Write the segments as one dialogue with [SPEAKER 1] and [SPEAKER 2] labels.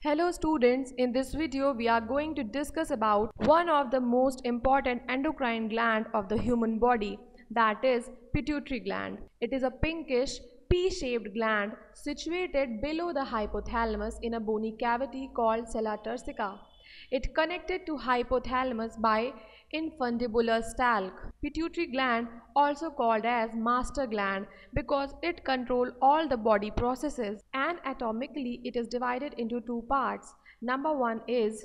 [SPEAKER 1] Hello students, in this video we are going to discuss about one of the most important endocrine gland of the human body, that is pituitary gland. It is a pinkish pea-shaped gland situated below the hypothalamus in a bony cavity called sella turcica. It connected to hypothalamus by infundibular stalk. Pituitary gland, also called as master gland, because it controls all the body processes. Anatomically, it is divided into two parts. Number one is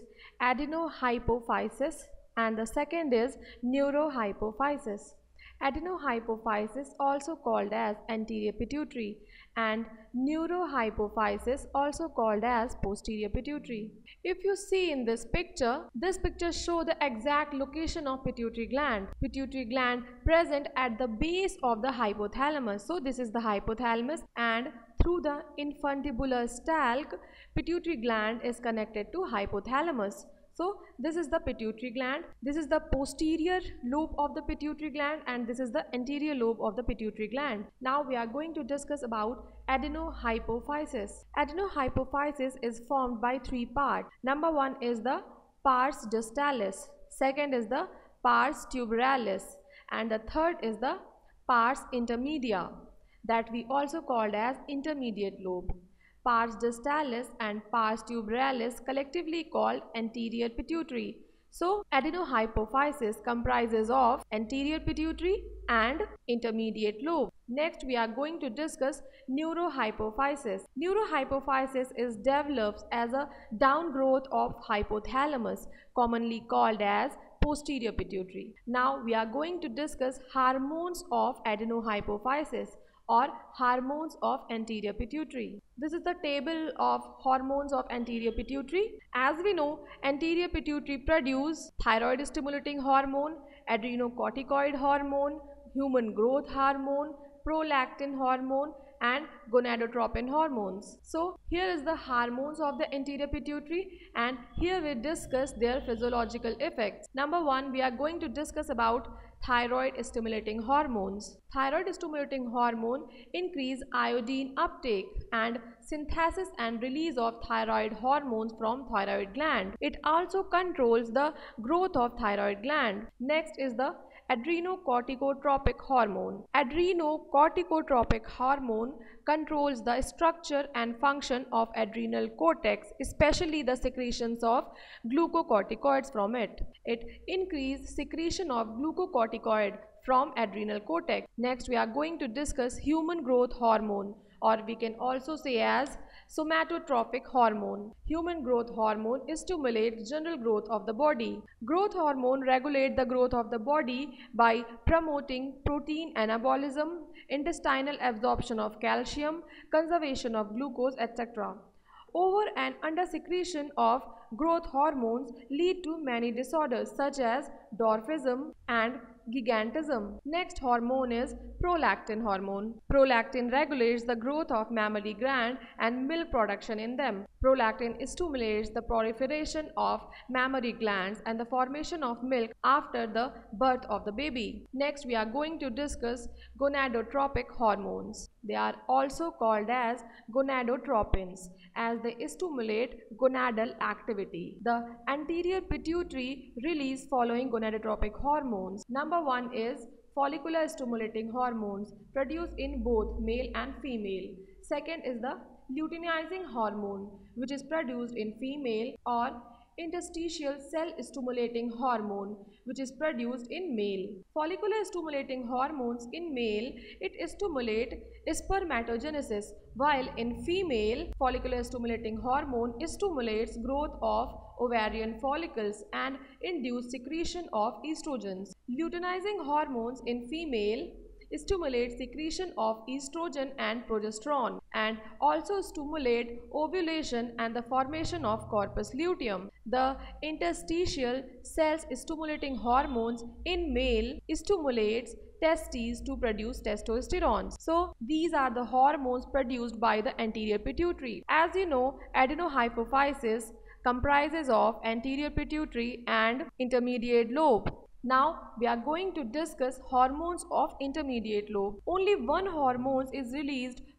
[SPEAKER 1] adenohypophysis and the second is neurohypophysis. Adenohypophysis, also called as anterior pituitary, and neurohypophysis, also called as posterior pituitary. If you see in this picture shows the exact location of pituitary gland. Pituitary gland present at the base of the hypothalamus. So this is the hypothalamus, and through the infundibular stalk, pituitary gland is connected to hypothalamus. So this is the pituitary gland, this is the posterior lobe of the pituitary gland, and this is the anterior lobe of the pituitary gland. Now we are going to discuss about adenohypophysis. Adenohypophysis is formed by three parts. Number one is the pars distalis, second is the pars tuberalis, and the third is the pars intermedia, that we also called as intermediate lobe. Pars distalis and pars tuberalis collectively called anterior pituitary. So adenohypophysis comprises of anterior pituitary and intermediate lobe. Next we are going to discuss neurohypophysis. Neurohypophysis is develops as a downgrowth of hypothalamus, commonly called as posterior pituitary. Now we are going to discuss hormones of adenohypophysis or hormones of anterior pituitary. This is the table of hormones of anterior pituitary. As we know, anterior pituitary produce thyroid stimulating hormone, adrenocorticoid hormone, human growth hormone, prolactin hormone, and gonadotropin hormones. So here is the hormones of the anterior pituitary, and here we discuss their physiological effects. Number one, we are going to discuss about thyroid stimulating hormones. Thyroid stimulating hormone increase iodine uptake and synthesis and release of thyroid hormones from thyroid gland. It also controls the growth of thyroid gland. Next is the adrenocorticotropic hormone. Adrenocorticotropic hormone controls the structure and function of adrenal cortex, especially the secretions of glucocorticoids from it. It increases secretion of glucocorticoid from adrenal cortex. Next we are going to discuss human growth hormone, or we can also say as somatotropic hormone. Human growth hormone stimulates general growth of the body. Growth hormone regulates the growth of the body by promoting protein anabolism, intestinal absorption of calcium, conservation of glucose, etc. Over and under secretion of growth hormones lead to many disorders such as dwarfism and gigantism. Next hormone is prolactin hormone. Prolactin regulates the growth of mammary gland and milk production in them. Prolactin stimulates the proliferation of mammary glands and the formation of milk after the birth of the baby. Next we are going to discuss gonadotropic hormones. They are also called as gonadotropins, as they stimulate gonadal activity. The anterior pituitary release following gonadotropic hormones. Number one is follicular stimulating hormones produced in both male and female. Second is the luteinizing hormone, which is produced in female, or interstitial cell stimulating hormone, which is produced in male. Follicular stimulating hormones in male, it stimulates spermatogenesis, while in female, follicular stimulating hormone stimulates growth of ovarian follicles and induce secretion of estrogens. Luteinizing hormones in female stimulate secretion of estrogen and progesterone, and also stimulate ovulation and the formation of corpus luteum. The interstitial cells stimulating hormones in male stimulates testes to produce testosterone. So these are the hormones produced by the anterior pituitary. As you know, adenohypophysis comprises of anterior pituitary and intermediate lobe. Now we are going to discuss hormones of intermediate lobe. Only one hormone is released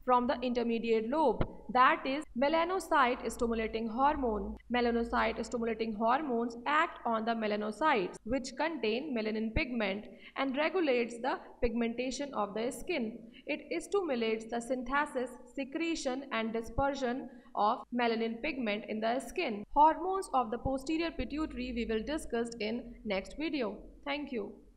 [SPEAKER 1] from the intermediate lobe, that is melanocyte stimulating hormone. Melanocyte stimulating hormones act on the melanocytes, which contain melanin pigment, and regulates the pigmentation of the skin. It stimulates the synthesis, secretion, and dispersion of melanin pigment in the skin. Hormones of the posterior pituitary we will discuss in next video. Thank you.